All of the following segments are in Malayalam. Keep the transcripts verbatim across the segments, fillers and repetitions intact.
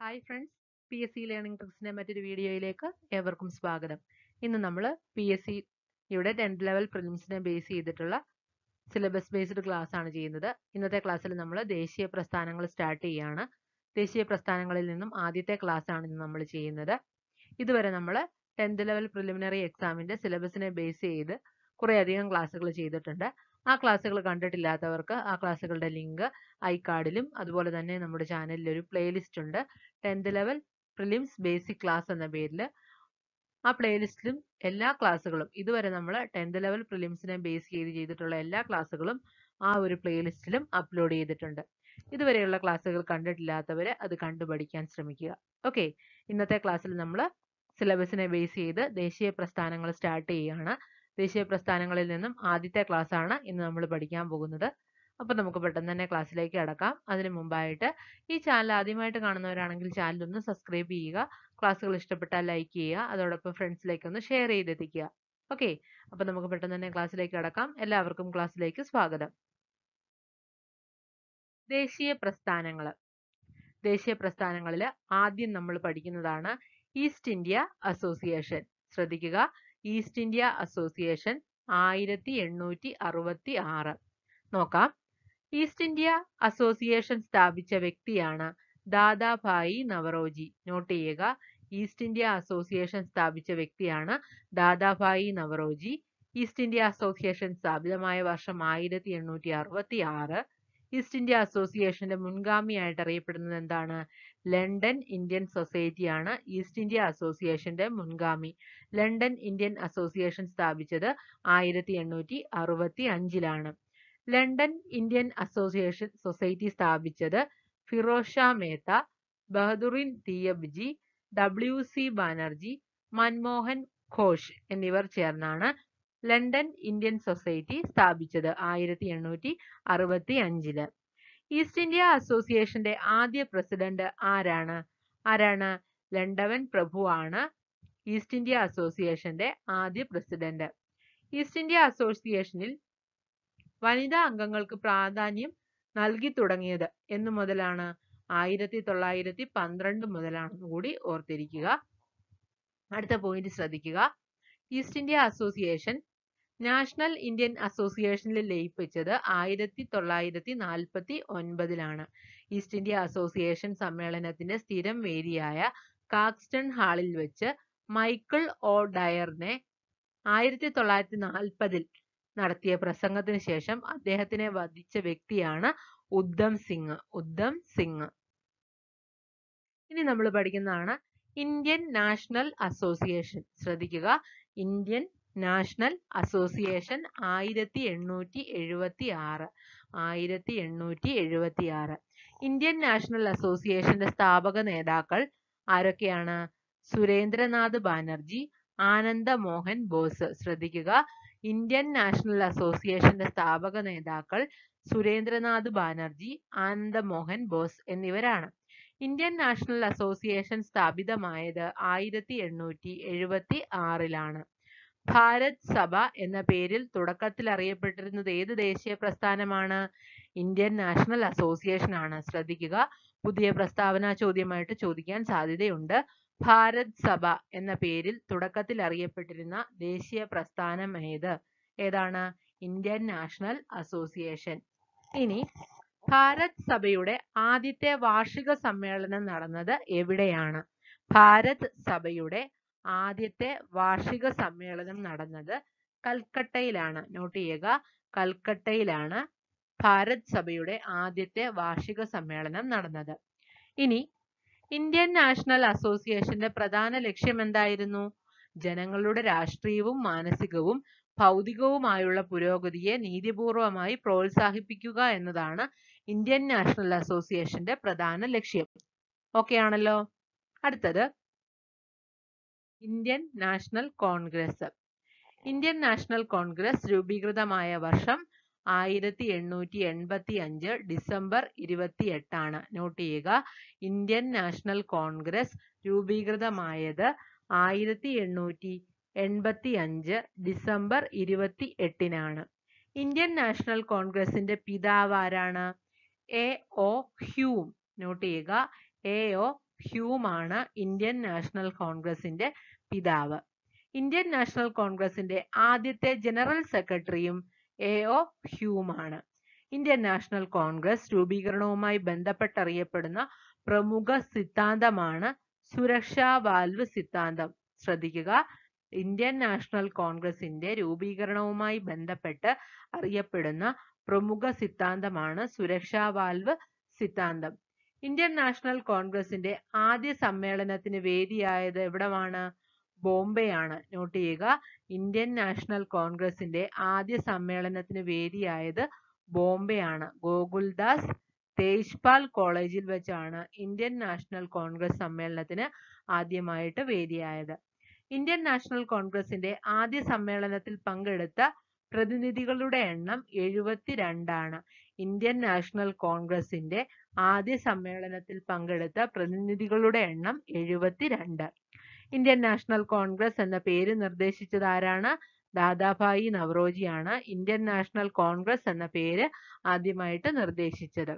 Hi friends, P S C learning ട്രിക്സിന്റെ മറ്റൊരു വീഡിയോയിലേക്ക് ഏവർക്കും സ്വാഗതം. ഇന്ന് നമ്മൾ പി എസ് സിയുടെ ടെൻത്ത് ലെവൽ പ്രിലിംസിനെ ബേസ് ചെയ്തിട്ടുള്ള സിലബസ് ബേസ്ഡ് ക്ലാസ് ആണ് ചെയ്യുന്നത്. ഇന്നത്തെ ക്ലാസ്സിൽ നമ്മൾ ദേശീയ പ്രസ്ഥാനങ്ങൾ സ്റ്റാർട്ട് ചെയ്യുകയാണ്. ദേശീയ പ്രസ്ഥാനങ്ങളിൽ നിന്നും ആദ്യത്തെ ക്ലാസ് ആണ് ഇന്ന് നമ്മൾ ചെയ്യുന്നത്. ഇതുവരെ നമ്മൾ ടെൻത്ത് ലെവൽ പ്രിലിമിനറി എക്സാമിന്റെ സിലബസിനെ ബേസ് ചെയ്ത് കുറേയധികം ക്ലാസ്സുകൾ ചെയ്തിട്ടുണ്ട്. ആ ക്ലാസ്സുകൾ കണ്ടിട്ടില്ലാത്തവർക്ക് ആ ക്ലാസ്സുകളുടെ ലിങ്ക് ഐ കാർഡിലും അതുപോലെ തന്നെ നമ്മുടെ ചാനലിൽ ഒരു പ്ലേലിസ്റ്റ് ഉണ്ട്. Tenth level prelims basic class എന്ന പേരിൽ ആ പ്ലേലിസ്റ്റിലും എല്ലാ ക്ലാസ്സുകളും ഇതുവരെ നമ്മൾ ടെൻത്ത് ലെവൽ പ്രിലിംസിനെ ബേസ് ചെയ്ത് ചെയ്തിട്ടുള്ള എല്ലാ ക്ലാസ്സുകളും ആ ഒരു പ്ലേലിസ്റ്റിലും അപ്ലോഡ് ചെയ്തിട്ടുണ്ട്. ഇതുവരെയുള്ള ക്ലാസ്സുകൾ കണ്ടിട്ടില്ലാത്തവർ അത് കണ്ടു പഠിക്കാൻ ശ്രമിക്കുക. ഓക്കെ, ഇന്നത്തെ ക്ലാസ്സിൽ നമ്മൾ സിലബസിനെ ബേസ് ചെയ്ത് ദേശീയ പ്രസ്ഥാനങ്ങൾ സ്റ്റാർട്ട് ചെയ്യുകയാണ്. ദേശീയ പ്രസ്ഥാനങ്ങളിൽ നിന്നും ആദ്യത്തെ ക്ലാസ് ആണ് ഇന്ന് നമ്മൾ പഠിക്കാൻ പോകുന്നത്. അപ്പോൾ നമുക്ക് പെട്ടെന്ന് തന്നെ ക്ലാസ്സിലേക്ക് കടക്കാം. അതിനു മുമ്പായിട്ട് ഈ ചാനൽ ആദ്യമായിട്ട് കാണുന്നവരാണെങ്കിൽ ചാനൽ ഒന്ന് സബ്സ്ക്രൈബ് ചെയ്യുക. ക്ലാസ്സുകൾ ഇഷ്ടപ്പെട്ടാൽ ലൈക്ക് ചെയ്യുക. അതോടൊപ്പം ഫ്രണ്ട്സിലേക്ക് ഒന്ന് ഷെയർ ചെയ്തെത്തിക്കുക. ഓക്കെ, അപ്പോൾ നമുക്ക് പെട്ടെന്ന് തന്നെ ക്ലാസ്സിലേക്ക് കടക്കാം. എല്ലാവർക്കും ക്ലാസ്സിലേക്ക് സ്വാഗതം. ദേശീയ പ്രസ്ഥാനങ്ങൾ. ദേശീയ പ്രസ്ഥാനങ്ങളിൽ ആദ്യം നമ്മൾ പഠിക്കുന്നതാണ് ഈസ്റ്റ് ഇന്ത്യ അസോസിയേഷൻ. ശ്രദ്ധിക്കുക, ഈസ്റ്റ് ഇന്ത്യ അസോസിയേഷൻ ആയിരത്തി എണ്ണൂറ്റി അറുപത്തി ആറ്. നോക്കാം. ഈസ്റ്റ് ഇന്ത്യ അസോസിയേഷൻ സ്ഥാപിച്ച വ്യക്തിയാണ് ദാദാഭായി നവറോജി. നോട്ട് ചെയ്യുക, ഈസ്റ്റ് ഇന്ത്യ അസോസിയേഷൻ സ്ഥാപിച്ച വ്യക്തിയാണ് Dadabhai Naoroji. East India Association സ്ഥാപിതമായ വർഷം ആയിരത്തി എണ്ണൂറ്റി അറുപത്തി ആറ്. ഈസ്റ്റ് ഇന്ത്യ അസോസിയേഷന്റെ മുൻഗാമിയായിട്ട് അറിയപ്പെടുന്നത് എന്താണ്? ലണ്ടൻ ഇന്ത്യൻ സൊസൈറ്റിയാണ് ഈസ്റ്റ് ഇന്ത്യ അസോസിയേഷന്റെ മുൻഗാമി. ലണ്ടൻ ഇന്ത്യൻ അസോസിയേഷൻ സ്ഥാപിച്ചത് ആയിരത്തി എണ്ണൂറ്റി അറുപത്തി അഞ്ചിലാണ്. ലണ്ടൻ ഇന്ത്യൻ അസോസിയേഷൻ സൊസൈറ്റി സ്ഥാപിച്ചത് ഫിറോസ് ഷാ മേത്ത, ബഹദുറിൻ ദിയബ്ജി, ഡബ്ല്യു സി ബാനർജി, മൻമോഹൻ ഘോഷ് എന്നിവർ ചേർന്നാണ് ലണ്ടൻ ഇന്ത്യൻ സൊസൈറ്റി സ്ഥാപിച്ചത് ആയിരത്തി എണ്ണൂറ്റി അറുപത്തി അഞ്ചില്. ഈസ്റ്റ് ഇന്ത്യ അസോസിയേഷന്റെ ആദ്യ പ്രസിഡന്റ് ആരാണ്? ആരാണ്? ലണ്ടവൻ പ്രഭു ആണ് ഈസ്റ്റ് ഇന്ത്യ അസോസിയേഷന്റെ ആദ്യ പ്രസിഡന്റ്. ഈസ്റ്റ് ഇന്ത്യ അസോസിയേഷനിൽ വനിതാ അംഗങ്ങൾക്ക് പ്രാധാന്യം നൽകി തുടങ്ങിയത് എന്നു മുതലാണ്? ആയിരത്തി തൊള്ളായിരത്തി പന്ത്രണ്ട് മുതലാണെന്ന് കൂടി ഓർത്തിരിക്കുക. അടുത്ത പോയിന്റ് ശ്രദ്ധിക്കുക. East India Association National Indian അസോസിയേഷനിൽ ലയിപ്പിച്ചത് ആയിരത്തി തൊള്ളായിരത്തി നാൽപ്പത്തി ഒൻപതിലാണ്. ഈസ്റ്റ് ഇന്ത്യ അസോസിയേഷൻ സമ്മേളനത്തിന്റെ സ്ഥിരം വേദിയായ കാക്സ്റ്റൺ ഹാളിൽ വെച്ച് മൈക്കിൾ ഒ ഡയറിനെ ആയിരത്തി തൊള്ളായിരത്തി നാൽപ്പതിൽ നടത്തിയ പ്രസംഗത്തിന് ശേഷം അദ്ദേഹത്തിനെ വധിച്ച വ്യക്തിയാണ് ഉദ്ധം സിംഗ്. ഉദ്ധം സിംഗ്. ഇനി നമ്മൾ പഠിക്കുന്നതാണ് ഇന്ത്യൻ നാഷണൽ അസോസിയേഷൻ. ശ്രദ്ധിക്കുക, ഇന്ത്യൻ നാഷണൽ അസോസിയേഷൻ ആയിരത്തി എണ്ണൂറ്റി എഴുപത്തി ആറ്. ആയിരത്തി എണ്ണൂറ്റി എഴുപത്തി ആറ്. ഇന്ത്യൻ നാഷണൽ അസോസിയേഷന്റെ സ്ഥാപക നേതാക്കൾ ആരൊക്കെയാണ്? സുരേന്ദ്രനാഥ് ബാനർജി, ആനന്ദ മോഹൻ ബോസ്. ശ്രദ്ധിക്കുക, ഇന്ത്യൻ നാഷണൽ അസോസിയേഷന്റെ സ്ഥാപക നേതാക്കൾ സുരേന്ദ്രനാഥ് ബാനർജി, ആനന്ദ മോഹൻ ബോസ് എന്നിവരാണ്. ഇന്ത്യൻ നാഷണൽ അസോസിയേഷൻ സ്ഥാപിതമായത് ആയിരത്തി എണ്ണൂറ്റി എഴുപത്തി ആറിലാണ്. ഭാരത് സഭ എന്ന പേരിൽ തുടക്കത്തിൽ അറിയപ്പെട്ടിരുന്നത് ഏത് ദേശീയ പ്രസ്ഥാനമാണ്? ഇന്ത്യൻ നാഷണൽ അസോസിയേഷൻ ആണ്. ശ്രദ്ധിക്കുക, പുതിയ പ്രസ്താവന ചോദ്യമായിട്ട് ചോദിക്കാൻ സാധ്യതയുണ്ട്. ഭാരത് സഭ എന്ന പേരിൽ തുടക്കത്തിൽ അറിയപ്പെട്ടിരുന്ന ദേശീയ പ്രസ്ഥാനം ഏത്? ഏതാണ്? Indian National Association. ഇനി ഭാരത് സഭയുടെ ആദ്യത്തെ വാർഷിക സമ്മേളനം നടന്നത് എവിടെയാണ്? ഭാരത് സഭയുടെ ആദ്യത്തെ വാർഷിക സമ്മേളനം നടന്നത് കൽക്കട്ടയിലാണ്. നോട്ട് ചെയ്യുക, കൽക്കട്ടയിലാണ് ഭാരത് സഭയുടെ ആദ്യത്തെ വാർഷിക സമ്മേളനം നടന്നത്. ഇനി ഇന്ത്യൻ നാഷണൽ അസോസിയേഷന്റെ പ്രധാന ലക്ഷ്യം എന്തായിരുന്നു? ജനങ്ങളുടെ രാഷ്ട്രീയവും മാനസികവും ഭൗതികവുമായുള്ള പുരോഗതിയെ നീതിപൂർവമായി പ്രോത്സാഹിപ്പിക്കുക എന്നതാണ് ഇന്ത്യൻ നാഷണൽ അസോസിയേഷന്റെ പ്രധാന ലക്ഷ്യം. ഓക്കെ ആണല്ലോ. അടുത്തത് Indian national Congress. Indian national Congress രൂപീകൃതമായ വർഷം ആയിരത്തി എണ്ണൂറ്റി എൺപത്തി അഞ്ച് ഡിസംബർ ഇരുപത്തി എട്ടാണ്. നോട്ട് ചെയ്യുക, ഇന്ത്യൻ നാഷണൽ കോൺഗ്രസ് രൂപീകൃതമായത് ആയിരത്തി എണ്ണൂറ്റി എൺപത്തി അഞ്ച് ഡിസംബർ ഇരുപത്തി എട്ടിനാണ്. ഇന്ത്യൻ നാഷണൽ കോൺഗ്രസിന്റെ പിതാവ് ആരാണ്? A O Hume. നോട്ട് ചെയ്യുക, എ ഒ ഹ്യൂമാണ് ഇന്ത്യൻ നാഷണൽ കോൺഗ്രസിന്റെ പിതാവ്. ഇന്ത്യൻ നാഷണൽ കോൺഗ്രസിന്റെ ആദ്യത്തെ ജനറൽ സെക്രട്ടറിയും എ ഒ ഹ്യൂമാണ്. ഇന്ത്യൻ നാഷണൽ കോൺഗ്രസ് രൂപീകരണവുമായി ബന്ധപ്പെട്ടറിയപ്പെടുന്ന പ്രമുഖ സിദ്ധാന്തമാണ് സുരക്ഷാ വാൽവ് സിദ്ധാന്തം. ശ്രദ്ധിക്കുക, ഇന്ത്യൻ നാഷണൽ കോൺഗ്രസിന്റെ രൂപീകരണവുമായി ബന്ധപ്പെട്ട് അറിയപ്പെടുന്ന പ്രമുഖ സിദ്ധാന്തമാണ് സുരക്ഷാ വാൽവ് സിദ്ധാന്തം. ഇന്ത്യൻ നാഷണൽ കോൺഗ്രസിന്റെ ആദ്യ സമ്മേളനത്തിന് വേദിയായത് എവിടമാണ്? ബോംബെയാണ്. നോട്ട് ചെയ്യുക, ഇന്ത്യൻ നാഷണൽ കോൺഗ്രസിന്റെ ആദ്യ സമ്മേളനത്തിന് വേദിയായത് ബോംബെയാണ്. ഗോകുൽദാസ് തേജ്പാൽ കോളേജിൽ വെച്ചാണ് ഇന്ത്യൻ നാഷണൽ കോൺഗ്രസ് സമ്മേളനത്തിന് ആദ്യമായിട്ട് വേദിയായത്. ഇന്ത്യൻ നാഷണൽ കോൺഗ്രസിന്റെ ആദ്യ സമ്മേളനത്തിൽ പങ്കെടുത്ത പ്രതിനിധികളുടെ എണ്ണം എഴുപത്തിരണ്ടാണ്. ഇന്ത്യൻ നാഷണൽ കോൺഗ്രസിന്റെ ആദ്യ സമ്മേളനത്തിൽ പങ്കെടുത്ത പ്രതിനിധികളുടെ എണ്ണം എഴുപത്തിരണ്ട്. ഇന്ത്യൻ നാഷണൽ കോൺഗ്രസ് എന്ന പേര് നിർദ്ദേശിച്ചത് ആരാണ്? ദാദാഭായി നവറോജിയാണ് ഇന്ത്യൻ നാഷണൽ കോൺഗ്രസ് എന്ന പേര് ആദ്യമായിട്ട് നിർദ്ദേശിച്ചത്.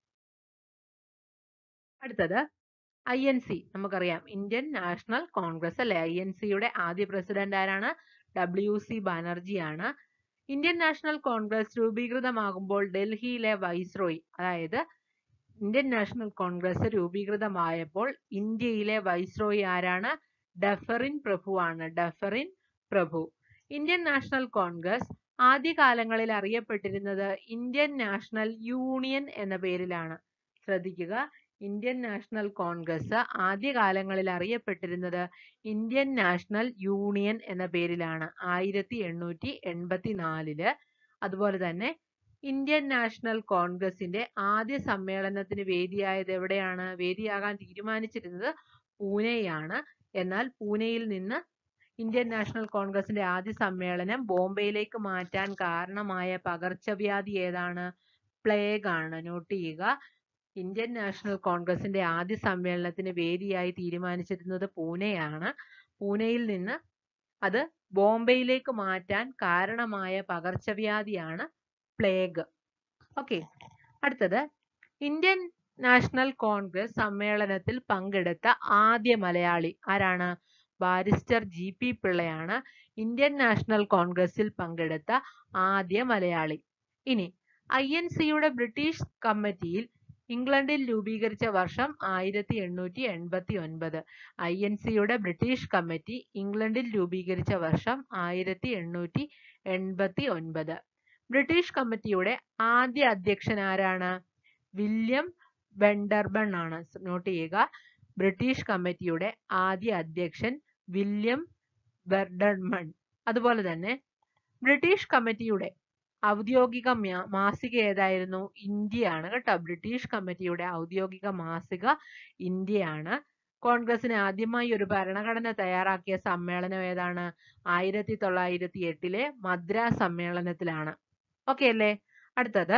അടുത്തത് ഐ എൻ സി. നമുക്കറിയാം ഇന്ത്യൻ നാഷണൽ കോൺഗ്രസ് അല്ലെ. ഐ എൻ സിയുടെ ആദ്യ പ്രസിഡന്റ് ആരാണ്? ഡബ്ല്യു സി ബാനർജിയാണ്. ഇന്ത്യൻ നാഷണൽ കോൺഗ്രസ് രൂപീകൃതമാകുമ്പോൾ ഡൽഹിയിലെ വൈസ്രോയി, അതായത് ഇന്ത്യൻ നാഷണൽ കോൺഗ്രസ് രൂപീകൃതമായപ്പോൾ ഇന്ത്യയിലെ വൈസ്രോയി ആരാണ്? ഡഫറിൻ പ്രഭുവാണ്. ഡഫറിൻ പ്രഭു. ഇന്ത്യൻ നാഷണൽ കോൺഗ്രസ് ആദ്യകാലങ്ങളിൽ അറിയപ്പെട്ടിരുന്നത് ഇന്ത്യൻ നാഷണൽ യൂണിയൻ എന്ന പേരിലാണ്. ശ്രദ്ധിക്കുക, ഇന്ത്യൻ നാഷണൽ കോൺഗ്രസ് ആദ്യകാലങ്ങളിൽ അറിയപ്പെട്ടിരുന്നത് ഇന്ത്യൻ നാഷണൽ യൂണിയൻ എന്ന പേരിലാണ് ആയിരത്തി എണ്ണൂറ്റി എൺപത്തി നാലില്. അതുപോലെ തന്നെ ഇന്ത്യൻ നാഷണൽ കോൺഗ്രസിന്റെ ആദ്യ സമ്മേളനത്തിന് വേദിയായത് എവിടെയാണ്? വേദിയാകാൻ തീരുമാനിച്ചിരുന്നത് പൂനെയാണ്. എന്നാൽ പൂനെയിൽ നിന്ന് ഇന്ത്യൻ നാഷണൽ കോൺഗ്രസിന്റെ ആദ്യ സമ്മേളനം ബോംബെയിലേക്ക് മാറ്റാൻ കാരണമായ പകർച്ചവ്യാധി ഏതാണ്? പ്ലേഗ് ആണ്. നോട്ട് ചെയ്യുക, ഇന്ത്യൻ നാഷണൽ കോൺഗ്രസിന്റെ ആദ്യ സമ്മേളനത്തിന് വേദിയായി തീരുമാനിച്ചിരുന്നത് പൂനെയാണ്. പൂനെയിൽ നിന്ന് അത് ബോംബെയിലേക്ക് മാറ്റാൻ കാരണമായ പകർച്ചവ്യാധിയാണ് പ്ലേഗ്. ഓക്കെ, അടുത്തത് ഇന്ത്യൻ നാഷണൽ കോൺഗ്രസ് സമ്മേളനത്തിൽ പങ്കെടുത്ത ആദ്യ മലയാളി ആരാണ്? ബാരിസ്റ്റർ ജി പി പിള്ളയാണ് ഇന്ത്യൻ നാഷണൽ കോൺഗ്രസിൽ പങ്കെടുത്ത ആദ്യ മലയാളി. ഇനി ഐ എൻ സിയുടെ ബ്രിട്ടീഷ് കമ്മിറ്റിയിൽ ഇംഗ്ലണ്ടിൽ രൂപീകരിച്ച വർഷം ആയിരത്തി എണ്ണൂറ്റി എൺപത്തി ഒൻപത്. ഐ എൻ സിയുടെ ബ്രിട്ടീഷ് കമ്മിറ്റി ഇംഗ്ലണ്ടിൽ രൂപീകരിച്ച വർഷം ആയിരത്തി എണ്ണൂറ്റി എൺപത്തി ഒൻപത്. ബ്രിട്ടീഷ് കമ്മിറ്റിയുടെ ആദ്യ അധ്യക്ഷൻ ആരാണ്? വില്യം വെണ്ടർബൺ ആണ്. നോട്ട് ചെയ്യുക, ബ്രിട്ടീഷ് കമ്മിറ്റിയുടെ ആദ്യ അധ്യക്ഷൻ വില്യം വെണ്ടർബൺ. അതുപോലെ തന്നെ ബ്രിട്ടീഷ് കമ്മിറ്റിയുടെ ഔദ്യോഗിക മാസിക ഏതായിരുന്നു? ഇന്ത്യയാണ് കേട്ടോ. ബ്രിട്ടീഷ് കമ്മിറ്റിയുടെ ഔദ്യോഗിക മാസിക ഇന്ത്യയാണ്. കോൺഗ്രസിന് ആദ്യമായി ഒരു ഭരണഘടന തയ്യാറാക്കിയ സമ്മേളനം ഏതാണ്? ആയിരത്തി തൊള്ളായിരത്തി എട്ടിലെ മദ്രാസ് സമ്മേളനത്തിലാണ്. ഓക്കെ അല്ലേ? അടുത്തത്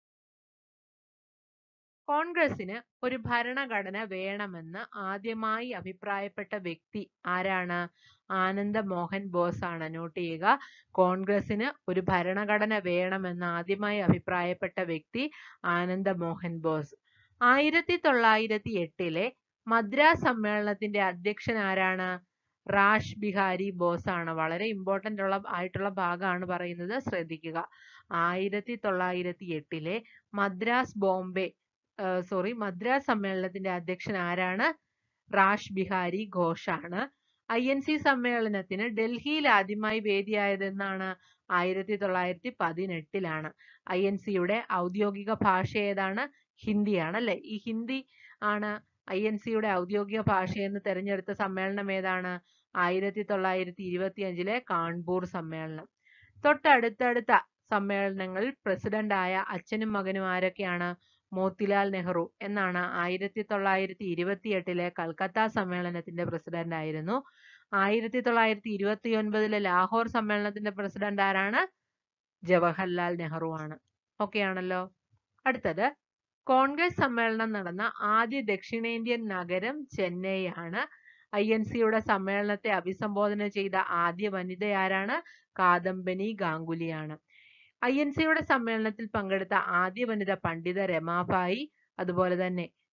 കോൺഗ്രസിന് ഒരു ഭരണഘടന വേണമെന്ന് ആദ്യമായി അഭിപ്രായപ്പെട്ട വ്യക്തി ആരാണ്? ആനന്ദ മോഹൻ ബോസ് ആണ്. നോട്ട് ചെയ്യുക, കോൺഗ്രസിന് ഒരു ഭരണഘടന വേണമെന്ന് ആദ്യമായി അഭിപ്രായപ്പെട്ട വ്യക്തി ആനന്ദ മോഹൻ ബോസ്. ആയിരത്തി തൊള്ളായിരത്തി എട്ടിലെ മദ്രാസ് സമ്മേളനത്തിന്റെ അധ്യക്ഷൻ ആരാണ്? റാഷ് ബിഹാരി ബോസ് ആണ്. വളരെ ഇമ്പോർട്ടന്റ് ഉള്ള ആയിട്ടുള്ള ഭാഗമാണ് പറയുന്നത്, ശ്രദ്ധിക്കുക. ആയിരത്തി തൊള്ളായിരത്തി എട്ടിലെ മദ്രാസ് ബോംബെ സോറി മദ്രാസ് സമ്മേളനത്തിന്റെ അധ്യക്ഷൻ ആരാണ്? റാഷ് ബിഹാരി ഘോഷ് ആണ്. ഐ എൻ സി സമ്മേളനത്തിന് ഡൽഹിയിൽ ആദ്യമായി വേദിയായത് എന്നാണ്? ആയിരത്തി തൊള്ളായിരത്തി പതിനെട്ടിലാണ്. ഐ എൻ സിയുടെ ഔദ്യോഗിക ഭാഷ ഏതാണ്? ഹിന്ദിയാണ് അല്ലെ. ഈ ഹിന്ദി ആണ് ഐ എൻ സിയുടെ ഔദ്യോഗിക ഭാഷയെന്ന് തെരഞ്ഞെടുത്ത സമ്മേളനം ഏതാണ്? ആയിരത്തി തൊള്ളായിരത്തി ഇരുപത്തി അഞ്ചിലെ കാൺപൂർ സമ്മേളനം. തൊട്ടടുത്തടുത്ത സമ്മേളനങ്ങളിൽ പ്രസിഡന്റ് ആയ അച്ഛനും മകനും ആരൊക്കെയാണ്? മോത്തിലാൽ നെഹ്റു എന്നാണ് ആയിരത്തി തൊള്ളായിരത്തി ഇരുപത്തി എട്ടിലെ കൽക്കത്ത സമ്മേളനത്തിന്റെ പ്രസിഡന്റ് ആയിരുന്നു. ആയിരത്തി തൊള്ളായിരത്തി ഇരുപത്തി ഒൻപതിലെ ലാഹോർ സമ്മേളനത്തിന്റെ പ്രസിഡന്റ് ആരാണ്? ജവഹർലാൽ നെഹ്റു ആണ്. ഓക്കെ ആണല്ലോ. അടുത്തത് കോൺഗ്രസ് സമ്മേളനം നടന്ന ആദ്യ ദക്ഷിണേന്ത്യൻ നഗരം ചെന്നൈ ആണ്. ഐ എൻ സിയുടെ സമ്മേളനത്തെ അഭിസംബോധന ചെയ്ത ആദ്യ വനിത ആരാണ്? കാദംബനി ഗാംഗുലിയാണ്. ഐ എൻ സിയുടെ സമ്മേളനത്തിൽ പങ്കെടുത്ത ആദ്യ വനിത പണ്ഡിത രമാബായി. അതുപോലെ തന്നെ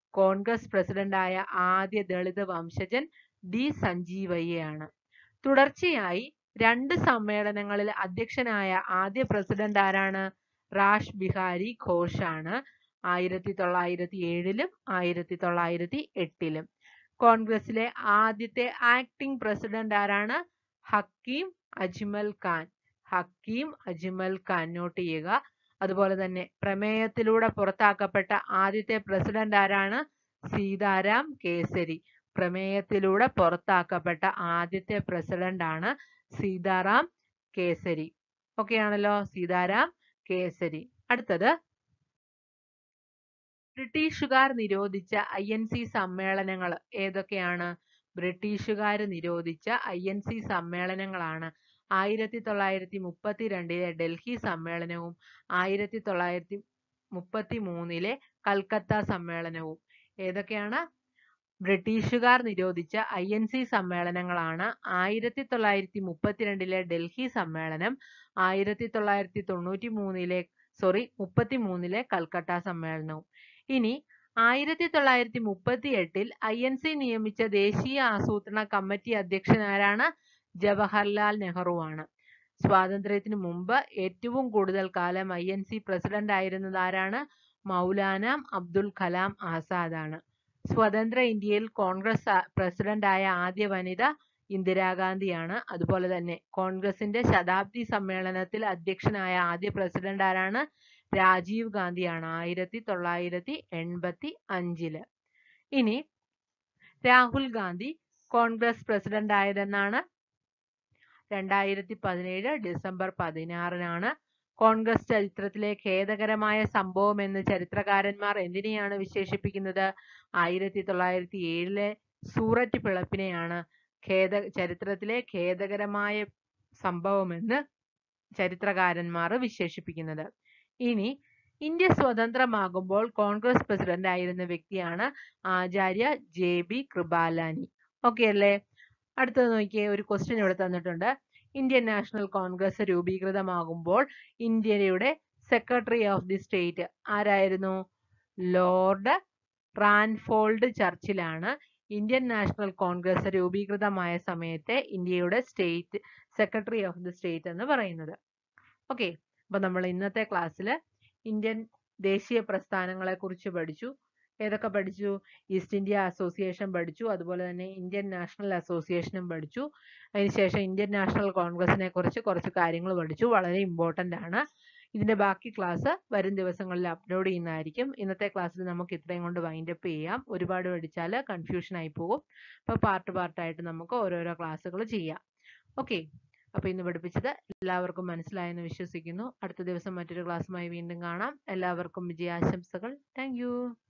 കോൺഗ്രസ് പ്രസിഡന്റായ ആദ്യ ദളിത് വംശജൻ ഡി സഞ്ജീവയ്യയാണ്. തുടർച്ചയായി രണ്ട് സമ്മേളനങ്ങളിൽ അധ്യക്ഷനായ ആദ്യ പ്രസിഡന്റ് ആരാണ്? റാഷ് ബിഹാരി ഘോഷാണ്. ആയിരത്തി തൊള്ളായിരത്തി ഏഴിലും ആയിരത്തി തൊള്ളായിരത്തി എട്ടിലും. കോൺഗ്രസിലെ ആദ്യത്തെ ആക്ടിംഗ് പ്രസിഡന്റ് ആരാണ്? ഹക്കീം അജ്മൽ ഖാൻ. ഹക്കീം അജ്മൽ ഖാൻ നോട്ട് ചെയ്യുക. അതുപോലെ തന്നെ പ്രമേയത്തിലൂടെ പുറത്താക്കപ്പെട്ട ആദ്യത്തെ പ്രസിഡന്റ് ആരാണ്? സീതാറാം കേസരി. പ്രമേയത്തിലൂടെ പുറത്താക്കപ്പെട്ട ആദ്യത്തെ പ്രസിഡന്റ് ആണ് സീതാറാം കേസരി. ഓക്കെ ആണല്ലോ, സീതാറാം കേസരി. അടുത്തത് ബ്രിട്ടീഷുകാർ നിരോധിച്ച ഐ എൻ സി സമ്മേളനങ്ങൾ ഏതൊക്കെയാണ്? ബ്രിട്ടീഷുകാർ നിരോധിച്ച ഐ എൻ സി സമ്മേളനങ്ങളാണ് ആയിരത്തി തൊള്ളായിരത്തി മുപ്പത്തി രണ്ടിലെ ഡൽഹി സമ്മേളനവും ആയിരത്തി തൊള്ളായിരത്തി മുപ്പത്തി മൂന്നിലെ കൽക്കത്ത സമ്മേളനവും. ഏതൊക്കെയാണ്? ബ്രിട്ടീഷുകാർ നിരോധിച്ച ഐ എൻ സി സമ്മേളനങ്ങളാണ് ആയിരത്തി തൊള്ളായിരത്തി മുപ്പത്തിരണ്ടിലെ ഡൽഹി സമ്മേളനം, ആയിരത്തി തൊള്ളായിരത്തി തൊണ്ണൂറ്റി മൂന്നിലെ സോറി മുപ്പത്തി മൂന്നിലെ കൽക്കട്ട സമ്മേളനവും. ഇനി ആയിരത്തി തൊള്ളായിരത്തി മുപ്പത്തി എട്ടിൽ ഐ എൻ സി നിയമിച്ച ദേശീയ ആസൂത്രണ കമ്മിറ്റി അധ്യക്ഷനാരാണ്? ജവഹർലാൽ നെഹ്റു ആണ്. സ്വാതന്ത്ര്യത്തിന് മുമ്പ് ഏറ്റവും കൂടുതൽ കാലം ഐ എൻ സി പ്രസിഡന്റ് ആയിരുന്നത് ആരാണ്? മൗലാന അബ്ദുൽ കലാം ആസാദ് ആണ്. സ്വതന്ത്ര ഇന്ത്യയിൽ കോൺഗ്രസ് പ്രസിഡന്റ് ആയ ആദ്യ വനിത ഇന്ദിരാഗാന്ധിയാണ്. അതുപോലെ തന്നെ കോൺഗ്രസിന്റെ ശതാബ്ദി സമ്മേളനത്തിൽ അധ്യക്ഷനായ ആദ്യ പ്രസിഡന്റ് ആരാണ്? രാജീവ് ഗാന്ധിയാണ് ആയിരത്തി തൊള്ളായിരത്തി എൺപത്തി അഞ്ചില്. ഇനി രാഹുൽ ഗാന്ധി കോൺഗ്രസ് പ്രസിഡന്റ് ആയതെന്നാണ്? രണ്ടായിരത്തി പതിനേഴ് ഡിസംബർ പതിനാറിനാണ്. കോൺഗ്രസ് ചരിത്രത്തിലെ ഖേദകരമായ സംഭവം എന്ന് ചരിത്രകാരന്മാർ എന്തിനെയാണ് വിശേഷിപ്പിക്കുന്നത്? ആയിരത്തി തൊള്ളായിരത്തി ഏഴിലെ സൂററ്റ് പിളപ്പിനെയാണ് ഖേദ ചരിത്രത്തിലെ ഖേദകരമായ സംഭവമെന്ന് ചരിത്രകാരന്മാർ വിശേഷിപ്പിക്കുന്നത്. ഇനി ഇന്ത്യ സ്വതന്ത്രമാകുമ്പോൾ കോൺഗ്രസ് പ്രസിഡന്റ് ആയിരുന്ന വ്യക്തിയാണ് Acharya J B Kripalani. Okay അല്ലേ? അടുത്തത് നോക്കിയേ, ഒരു ക്വസ്റ്റ്യൻ ഇവിടെ തന്നിട്ടുണ്ട്. ഇന്ത്യൻ നാഷണൽ കോൺഗ്രസ് രൂപീകൃതമാകുമ്പോൾ ഇന്ത്യയുടെ സെക്രട്ടറി ഓഫ് ദി സ്റ്റേറ്റ് ആരായിരുന്നു? ലോർഡ് റാൻഫോൾഡ് ചർച്ചിലാണ് ഇന്ത്യൻ നാഷണൽ കോൺഗ്രസ് രൂപീകൃതമായ സമയത്തെ ഇന്ത്യയുടെ state secretary of the state എന്ന് പറയുന്നത്. ഓക്കെ, അപ്പൊ നമ്മൾ ഇന്നത്തെ ക്ലാസ്സിൽ ഇന്ത്യൻ ദേശീയ പ്രസ്ഥാനങ്ങളെ കുറിച്ച് പഠിച്ചു. ഏതൊക്കെ പഠിച്ചു? ഈസ്റ്റ് ഇന്ത്യ അസോസിയേഷൻ പഠിച്ചു, അതുപോലെ തന്നെ ഇന്ത്യൻ നാഷണൽ അസോസിയേഷനും പഠിച്ചു. അതിനുശേഷം ഇന്ത്യൻ നാഷണൽ കോൺഗ്രസിനെ കുറിച്ച് കുറച്ച് കാര്യങ്ങൾ പഠിച്ചു, വളരെ ഇമ്പോർട്ടൻ്റ് ആണ്. ഇതിന്റെ ബാക്കി ക്ലാസ് വരും ദിവസങ്ങളിൽ അപ്ലോഡ് ചെയ്യുന്നതായിരിക്കും. ഇന്നത്തെ ക്ലാസ്സിൽ നമുക്ക് ഇത്രയും കൊണ്ട് വൈൻഡപ്പ് ചെയ്യാം. ഒരുപാട് പഠിച്ചാൽ കൺഫ്യൂഷൻ ആയി പോകും. അപ്പോൾ പാർട്ട് പാർട്ടായിട്ട് നമുക്ക് ഓരോരോ ക്ലാസ്സുകൾ ചെയ്യാം. ഓക്കെ, അപ്പോൾ ഇന്ന് പഠിപ്പിച്ചത് എല്ലാവർക്കും മനസ്സിലായെന്ന് വിശ്വസിക്കുന്നു. അടുത്ത ദിവസം മറ്റൊരു ക്ലാസ്സുമായി വീണ്ടും കാണാം. എല്ലാവർക്കും വിജയാശംസകൾ. Thank you.